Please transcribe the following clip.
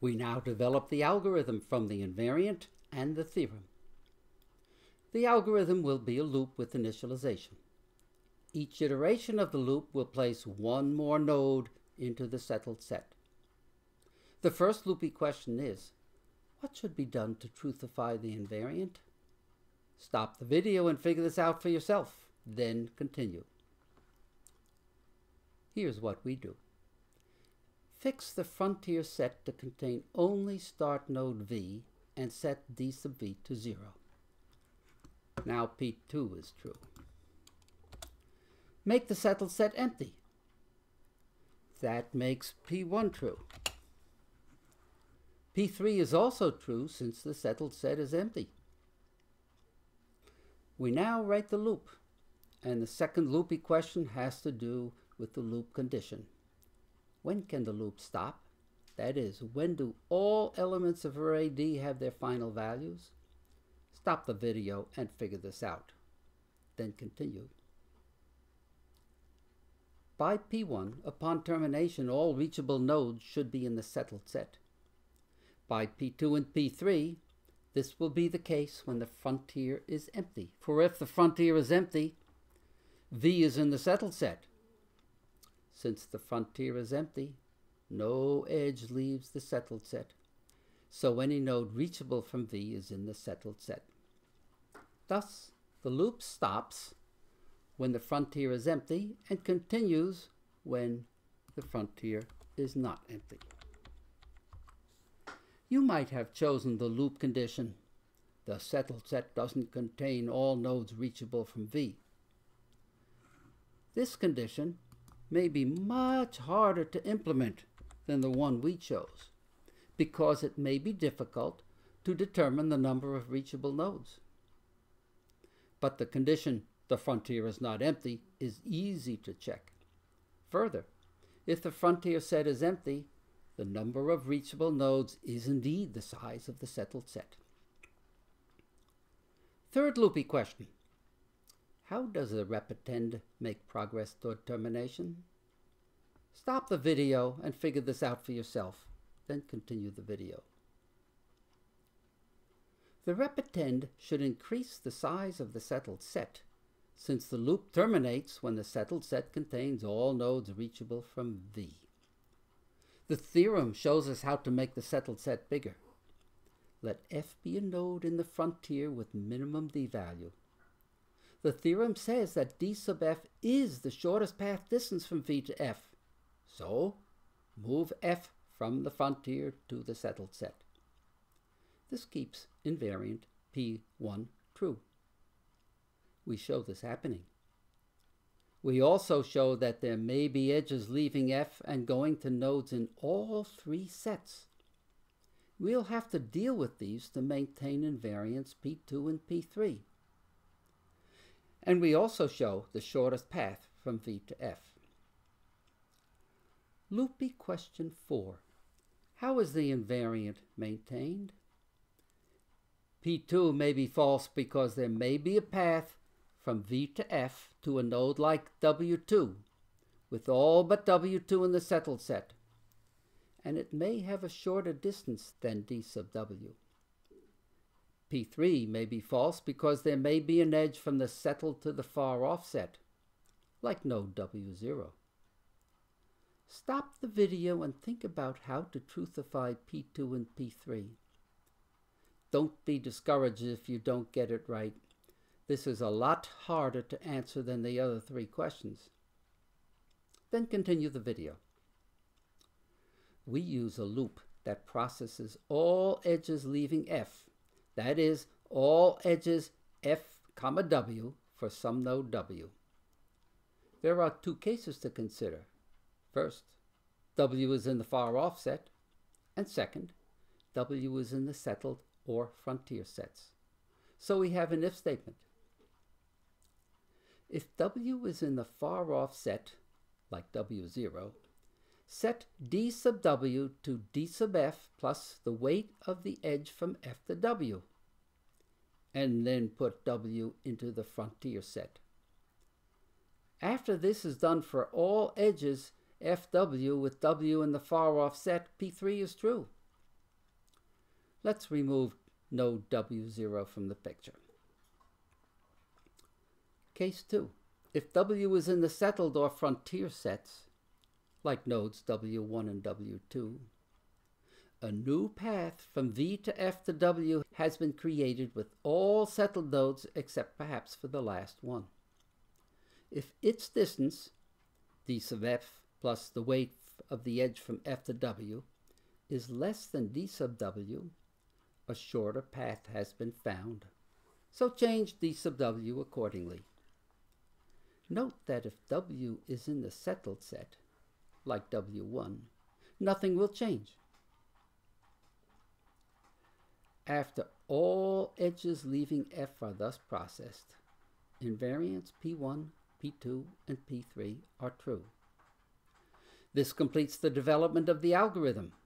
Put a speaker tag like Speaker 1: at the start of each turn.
Speaker 1: We now develop the algorithm from the invariant and the theorem. The algorithm will be a loop with initialization. Each iteration of the loop will place one more node into the settled set. The first loopy question is, what should be done to truthify the invariant? Stop the video and figure this out for yourself, then continue. Here's what we do. Fix the frontier set to contain only start node v and set d sub v to 0. Now P2 is true. Make the settled set empty. That makes P1 true. P3 is also true since the settled set is empty. We now write the loop, and the second loopy question has to do with the loop condition. When can the loop stop? That is, when do all elements of array D have their final values? Stop the video and figure this out. Then continue. By P1, upon termination, all reachable nodes should be in the settled set. By P2 and P3, this will be the case when the frontier is empty. For if the frontier is empty, V is in the settled set. Since the frontier is empty, no edge leaves the settled set. So any node reachable from V is in the settled set. Thus, the loop stops when the frontier is empty and continues when the frontier is not empty. You might have chosen the loop condition, the settled set doesn't contain all nodes reachable from V. This condition may be much harder to implement than the one we chose, because it may be difficult to determine the number of reachable nodes. But the condition, the frontier is not empty, is easy to check. Further, if the frontier set is empty, the number of reachable nodes is indeed the size of the settled set. Third loopy question. How does a repeatend make progress toward termination? Stop the video and figure this out for yourself, then continue the video. The repeatend should increase the size of the settled set, since the loop terminates when the settled set contains all nodes reachable from V. The theorem shows us how to make the settled set bigger. Let F be a node in the frontier with minimum D value. The theorem says that D sub F is the shortest path distance from V to F. So, move F from the frontier to the settled set. This keeps invariant P1 true. We show this happening. We also show that there may be edges leaving F and going to nodes in all three sets. We'll have to deal with these to maintain invariance P2 and P3. And we also show the shortest path from V to F. Loopy question 4. How is the invariant maintained? P2 may be false because there may be a path from V to F to a node like W2, with all but W2 in the settled set, and it may have a shorter distance than D sub W. P3 may be false because there may be an edge from the settled to the far off set, like node W0. Stop the video and think about how to truthify P2 and P3. Don't be discouraged if you don't get it right. This is a lot harder to answer than the other three questions. Then continue the video. We use a loop that processes all edges leaving F, that is, all edges F, W for some node W. There are two cases to consider. First, W is in the far off set, and second, W is in the settled or frontier sets. So we have an if statement. If W is in the far off set, like W0, set D sub W to D sub F plus the weight of the edge from F to W, and then put W into the frontier set. After this is done for all edges FW with W in the far off set, P3 is true. Let's remove node W0 from the picture. Case 2. If W is in the settled or frontier sets, like nodes W1 and W2, a new path from V to F to W has been created with all settled nodes except perhaps for the last one. If its distance, d sub F plus the weight of the edge from F to W, is less than d sub W, a shorter path has been found. So change d sub W accordingly. Note that if W is in the settled set, like W1, nothing will change. After all edges leaving F are thus processed, invariants P1, P2, and P3 are true. This completes the development of the algorithm.